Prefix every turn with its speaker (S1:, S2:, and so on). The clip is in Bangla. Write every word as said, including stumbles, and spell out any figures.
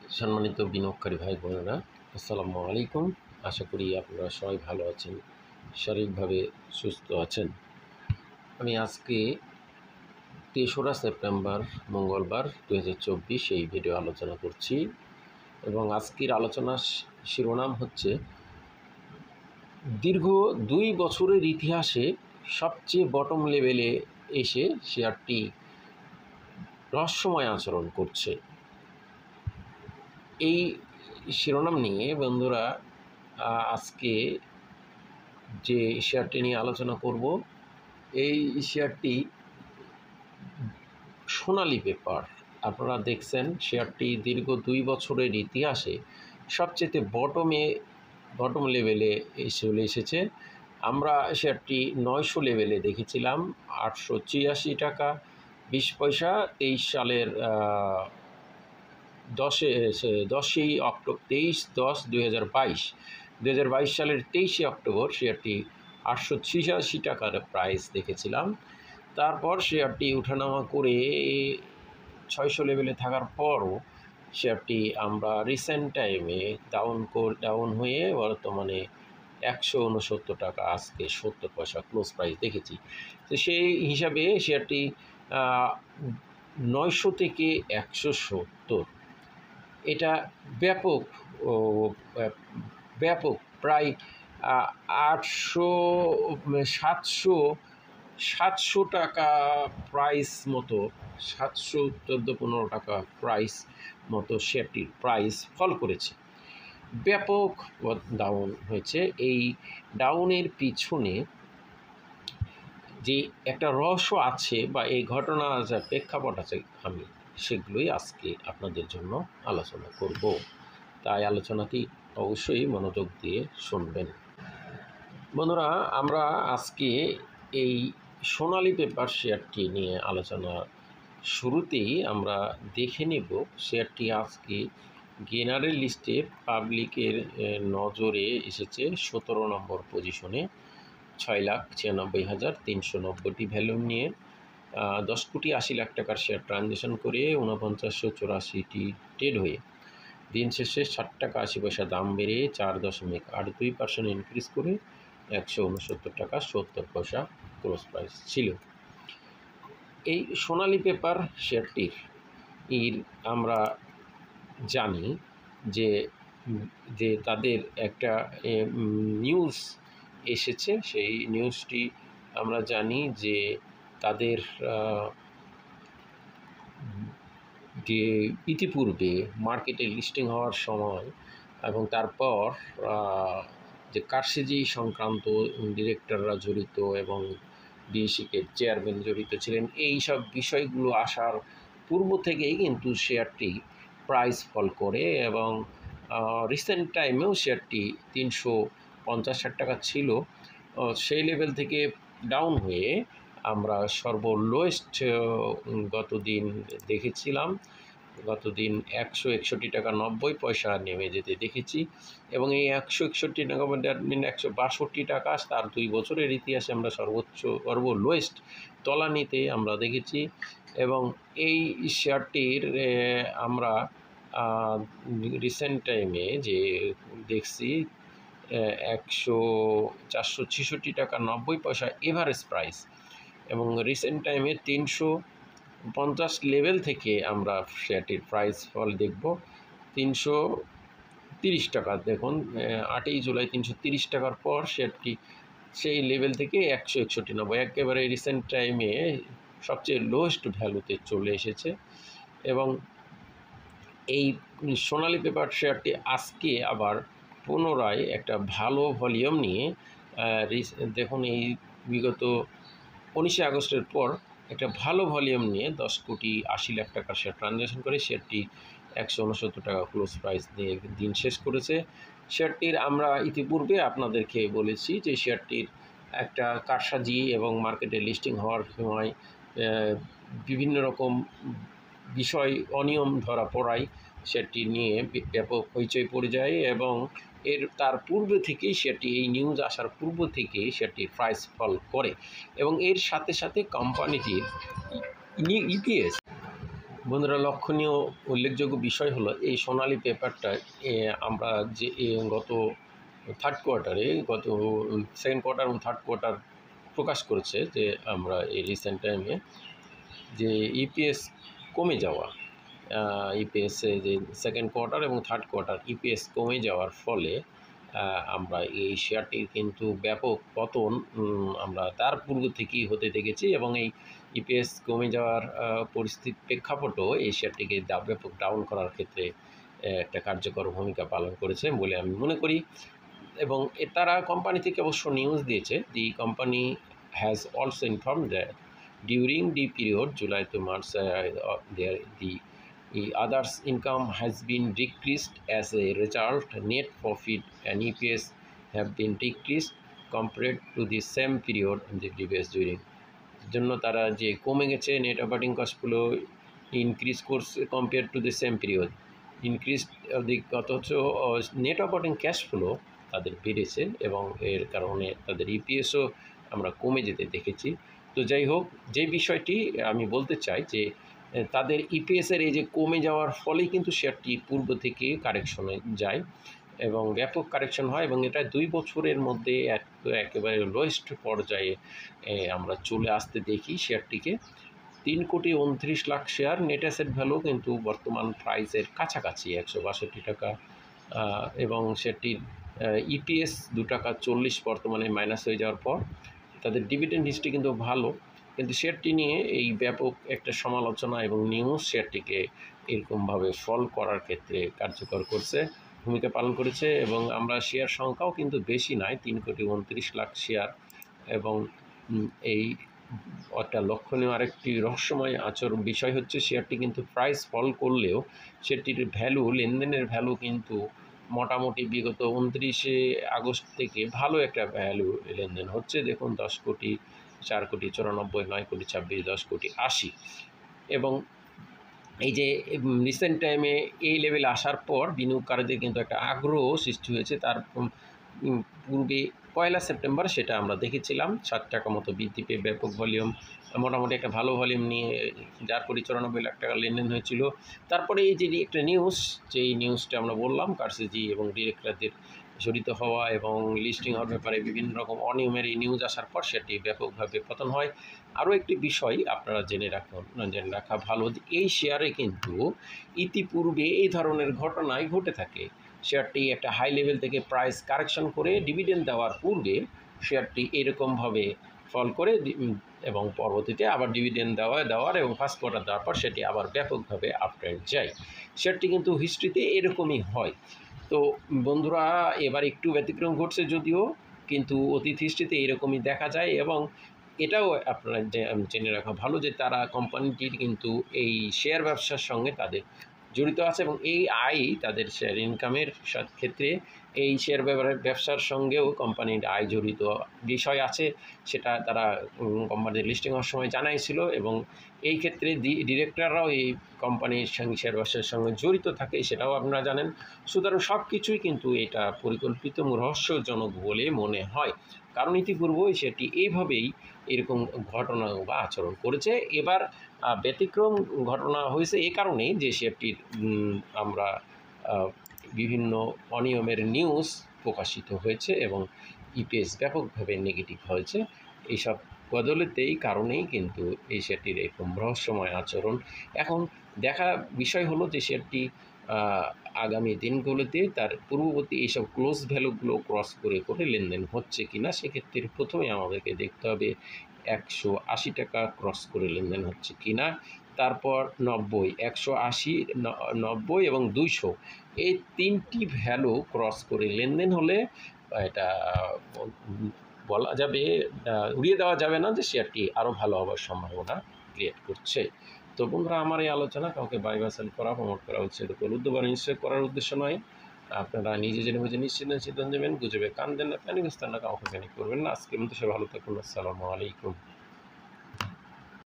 S1: সম্মানিত বিনিয়োগকারী ভাই বোনেরা, আসসালামু আলাইকুম। আশা করি আপনারা সবাই ভালো আছেন, শারীরিকভাবে সুস্থ আছেন। আমি আজকে তেসরা সেপ্টেম্বর মঙ্গলবার দু হাজার চব্বিশ এই ভিডিও আলোচনা করছি এবং আজকের আলোচনার শিরোনাম হচ্ছে দীর্ঘ দুই বছরের ইতিহাসে সবচেয়ে বটম লেভেলে এসে শেয়ারটি রহস্যময় আচরণ করছে। এই শিরোনাম নিয়ে বন্ধুরা আজকে যে শেয়ারটি নিয়ে আলোচনা করব, এই শেয়ারটি সোনালী পেপার। আপনারা দেখছেন শেয়ারটি দীর্ঘ দুই বছরের ইতিহাসে সবচেয়ে বটমে বটম লেভেলে চলে এসেছে। আমরা শেয়ারটি নয়শো লেভেলে দেখেছিলাম, আটশো ছিয়াশি টাকা বিশ পয়সা তেইশ সালের দশে দশই অক্টোবর তেইশ দশ দুই হাজার বাইশ দুই হাজার বাইশ সালের তেইশে অক্টোবর শেয়ারটি আটশো ছিয়াশি টাকার প্রাইস দেখেছিলাম। তারপর শেয়ারটি উঠানামা করে ছয়শো লেভেলে থাকার পরও শেয়ারটি আমরা রিসেন্ট টাইমে ডাউন ডাউন হয়ে বর্তমানে একশো উনসত্তর টাকা আজকে সত্তর পয়সা ক্লোজ প্রাইস দেখেছি। তো সেই হিসাবে শেয়ারটি নয়শো থেকে একশো সত্তর, এটা ব্যাপক ব্যাপক প্রায় আটশো সাতশো সাতশো টাকা প্রাইস মতো, সাতশো চোদ্দো পনেরো টাকা প্রাইস মতো শেয়ারটির প্রাইস ফল করেছে, ব্যাপক ডাউন হয়েছে। এই ডাউনের পিছনে যে একটা রহস্য আছে বা এই ঘটনার যে প্রেক্ষাপট আছে, আমি সেগুলোই আজকে আপনাদের জন্য আলোচনা করব। তাই আলোচনাটি অবশ্যই মনোযোগ দিয়ে শুনবেন। বন্ধুরা, আমরা আজকে এই সোনালী পেপার শেয়ারটি নিয়ে আলোচনা শুরুতেই আমরা দেখে নেব শেয়ারটি আজকে গেনারের লিস্টে পাবলিকের নজরে এসেছে সতেরো নম্বর পজিশনে, ছয় লাখ ছিয়ানব্বই হাজার তিনশো নব্বইটি ভ্যালু নিয়ে দশ কোটি আশি লাখ টাকার শেয়ার ট্রানজ্যাকশন করে ঊনপঞ্চাশশো চুরাশিটি ট্রেড হয়ে দিন শেষে ষাট টাকা আশি পয়সা দাম বেড়ে চার দশমিক আট দুই পার্সেন্ট ইনক্রিজ করে একশো উনসত্তর টাকা সত্তর পয়সা ক্লোজ প্রাইস ছিল। এই সোনালী পেপার শেয়ারটির এর আমরা জানি যে যে তাদের একটা নিউজ এসেছে, সেই নিউজটি আমরা জানি যে তাদের যে ইতিপূর্বে মার্কেটে লিস্টিং হওয়ার সময় এবং তারপর যে কারসাজি সংক্রান্ত ডিরেক্টররা জড়িত এবং বিএসিকে চেয়ারম্যান জড়িত ছিলেন, এই সব বিষয়গুলো আসার পূর্ব থেকেই কিন্তু শেয়ারটি প্রাইস ফল করে এবং রিসেন্ট টাইমেও শেয়ারটি তিনশো পঞ্চাশ ষাট টাকা ছিল, সেই লেভেল থেকে ডাউন হয়ে আমরা সর্বলোয়েস্ট গতদিন দেখেছিলাম, গতদিন একশো একষট্টি টাকা নব্বই পয়সা নেমে যেতে দেখেছি এবং এই একশো একষট্টি টাকা একশো বাষট্টি টাকা তার দুই বছরের ইতিহাসে আমরা সর্বোচ্চ সর্বলোয়েস্ট তলানিতে আমরা দেখেছি। এবং এই শেয়ারটির আমরা রিসেন্ট টাইমে যে দেখছি একশো চারশো ছেষট্টি টাকা নব্বই পয়সা এভারেজ প্রাইস এবং রিসেন্ট টাইমে তিনশো পঞ্চাশ লেভেল থেকে আমরা শেয়ারটির প্রাইস ফল দেখব তিনশো তিরিশ টাকা। দেখুন আটই জুলাই তিনশো তিরিশ টাকার পর শেয়ারটি সেই লেভেল থেকে একশো একষট্টি নব্বই একেবারে রিসেন্ট টাইমে সবচেয়ে লোয়েস্ট ভ্যালুতে চলে এসেছে। এবং এই সোনালী পেপার শেয়ারটি আজকে আবার পুনরায় একটা ভালো ভলিউম নিয়ে দেখুন এই বিগত উনিশে আগস্টের পর একটা ভালো ভলিউম নিয়ে দশ কোটি আশি লাখ টাকার শেয়ার ট্রানজ্যাকশন করে শেয়ারটি একশো উনসত্তর টাকা ক্লোজ প্রাইস দিয়ে দিন শেষ করেছে। শেয়ারটির আমরা ইতিপূর্বে আপনাদেরকে বলেছি যে শেয়ারটির একটা কারসাজি এবং মার্কেটে লিস্টিং হওয়ার সময় বিভিন্ন রকম বিষয় অনিয়ম ধরা পড়ায় শেয়ারটি নিয়ে ব্যাপক হইচই পড়ে যায় এবং এর তার পূর্ব থেকেই শেয়ারটি এই নিউজ আসার পূর্ব থেকেই শেয়ারটির প্রাইস ফল করে এবং এর সাথে সাথে কোম্পানিটির ইপিএস বন্ধুরা, লক্ষণীয় উল্লেখযোগ্য বিষয় হলো এই সোনালী পেপারটা আমরা যে গত থার্ড কোয়ার্টারে গত সেকেন্ড কোয়ার্টার এবং থার্ড কোয়ার্টার প্রকাশ করেছে যে আমরা এই রিসেন্ট টাইমে যে ইপিএস কমে যাওয়া, ইপিএসে যে সেকেন্ড কোয়ার্টার এবং থার্ড কোয়ার্টার ইপিএস কমে যাওয়ার ফলে আমরা এই শেয়ারটির কিন্তু ব্যাপক পতন আমরা তার পূর্ব থেকেই হতে দেখেছি এবং এই ইপিএস কমে যাওয়ার পরিস্থিতির প্রেক্ষাপটও এই শেয়ারটিকে ব্যাপক ডাউন করার ক্ষেত্রে একটা কার্যকর ভূমিকা পালন করেছে বলে আমি মনে করি। এবং তারা কোম্পানি থেকে অবশ্য নিউজ দিয়েছে, the company has also inform that during the period July to March there the The others income has been decreased. As a result, net profit and E P S have been decreased compared to the same period in the previous during জন্য তারা যে কমে গেছে নেট অপারেটিং কস্টগুলো ইনক্রিজ করছে compare to the same period increase the অথচ নেট অপারেটিং ক্যাশ ফ্লো তাদের বেড়েছে এবং এর কারণে তাদের ইপিএসও আমরা কমে যেতে দেখেছি। তো যাই হোক, যে বিষয়টি আমি বলতে চাই যে তাদের ইপিএসের এই যে কমে যাওয়ার ফলে কিন্তু শেয়ারটি পূর্ব থেকে কারেকশনে যায় এবং ব্যাপক কারেকশন হয় এবং এটা দুই বছরের মধ্যে এক একেবারে লোয়েস্ট পর্যায়ে আমরা চলে আসতে দেখি শেয়ারটিকে। তিন কোটি উনত্রিশ lakh share, net asset value কিন্তু বর্তমান প্রাইসের কাছাকাছি একশো বাষট্টি টাকা এবং সেটির ইপিএস দু টাকা চল্লিশ বর্তমানে মাইনাস হয়ে যাওয়ার পর। তাদের ডিভিডেন্ড হিস্ট্রি কিন্তু ভালো, কিন্তু শেয়ারটি নিয়ে এই ব্যাপক একটা সমালোচনা এবং নিউজ শেয়ারটিকে এরকমভাবে ফল করার ক্ষেত্রে কার্যকর করছে, ভূমিকা পালন করেছে এবং আমরা শেয়ার সংখ্যাও কিন্তু বেশি নয়, তিন কোটি উনত্রিশ লাখ শেয়ার। এবং এই একটা লক্ষণীয় আরেকটি রহস্যময় আচরণ বিষয় হচ্ছে শেয়ারটি কিন্তু প্রাইস ফল করলেও সেটির ভ্যালু, লেনদেনের ভ্যালু কিন্তু মোটামুটি বিগত উনত্রিশে আগস্ট থেকে ভালো একটা ভ্যালু লেনদেন হচ্ছে। দেখুন, দশ কোটি, চার কোটি চুরানব্বই, নয় কোটি ছাব্বিশ, দশ কোটি আশি। এবং এই যে রিসেন্ট টাইমে এই লেভেলে আসার পর বিনিয়োগকারীদের কিন্তু একটা আগ্রহ সৃষ্টি হয়েছে। তার পূর্বে পয়লা সেপ্টেম্বর সেটা আমরা দেখেছিলাম, ষাট টাকা মতো বৃদ্ধি পেয়ে ব্যাপক ভলিউম, মোটামুটি একটা ভালো ভলিউম নিয়ে যার কোটি চুরানব্বই লাখ টাকা লেনদেন হয়েছিল। তারপরে এই যে একটা নিউজ, যেই নিউজটা আমরা বললাম কারসেজি এবং ডিরেক্টরদের জড়িত হওয়া এবং লিস্টিং হওয়ার ব্যাপারে বিভিন্ন রকম অনিয়মের এই নিউজ আসার পর সেটি ব্যাপকভাবে পতন হয়। আরও একটি বিষয় আপনারা জেনে রাখুন, জেনে রাখা ভালো, এই শেয়ারে কিন্তু ইতিপূর্বে এই ধরনের ঘটনাই ঘটে থাকে। শেয়ারটি একটা হাই লেভেল থেকে প্রাইস কারেকশন করে ডিভিডেন্ড দেওয়ার পূর্বে শেয়ারটি এরকমভাবে ফল করে এবং পরবর্তীতে আবার ডিভিডেন্ড দেওয়া দেওয়ার এবং ফার্স্ট কোয়ার্টার দেওয়ার পর সেটি আবার ব্যাপকভাবে আপট্রেন্ড যায়। শেয়ারটি কিন্তু হিস্ট্রিতে এরকমই হয়। তো বন্ধুরা, এবার একটু ব্যতিক্রম ঘটছে যদিও, কিন্তু অতীত হিস্ট্রিতে এরকমই দেখা যায় এবং এটাও আপনারা জেনে রাখা ভালো যে তারা কোম্পানিটির কিন্তু এই শেয়ার ব্যবসার সঙ্গে তাদের জড়িত আছে এবং এই আয় তাদের শেয়ার ইনকামের ক্ষেত্রে এই শেয়ার ব্যবসার সঙ্গেও কোম্পানির আয় জড়িত বিষয় আছে, সেটা তারা কোম্পানির লিস্টিং হওয়ার সময় জানাইছিল এবং এই ক্ষেত্রে ডিরেক্টররাও এই কোম্পানির সঙ্গে শেয়ার ব্যবসার সঙ্গে জড়িত থাকে, সেটাও আপনারা জানেন। সুতরাং সব কিছুই কিন্তু এটা পরিকল্পিত রহস্যজনক বলে মনে হয়, কারণ ইতিপূর্বে সেটি এইভাবেই এরকম ঘটনা বা আচরণ করেছে। এবার ব্যতিক্রম ঘটনা হয়েছে এ কারণেই যে শেয়ারটির আমরা বিভিন্ন অনিয়মের নিউজ প্রকাশিত হয়েছে এবং ইপিএস ব্যাপকভাবে নেগেটিভ হয়েছে। এইসব বদলেতেই কারণেই কিন্তু এই শেয়ারটির এরকম রহস্যময় আচরণ। এখন দেখা বিষয় হলো যে শেয়ারটি আগামী দিনগুলোতে তার পূর্ববর্তী এইসব ক্লোজ ভ্যালুগুলো ক্রস করে করে লেনদেন হচ্ছে কিনা। সেক্ষেত্রে প্রথমে আমাদেরকে দেখতে হবে একশো আশি টাকা ক্রস করে লেনদেন হচ্ছে কিনা, তারপর নব্বই, একশো আশি, নব্বই এবং দুইশো, এই তিনটি ভ্যালু ক্রস করে লেনদেন হলে এটা বলা যাবে, উড়িয়ে দেওয়া যাবে না যে শেয়ারটি আরও ভালো হওয়ার সম্ভাবনা ক্রিয়েট করছে। তো বন্ধুরা, আমার এই আলোচনা কাউকে বাই বা সেল করা, প্রমোট করা হচ্ছে উদ্যোগ বা নিশ্চয় করার উদ্দেশ্য নয়। আপনারা নিজে জেনে বুঝে নিশ্চিত সিদ্ধান্ত নেবেন, গুজবে কান দেন না, প্যানিক স্থান না, কাউকে প্যানিক করবেন না। আজকের মতো সে ভালো থাকুন। আসসালামু আলাইকুম।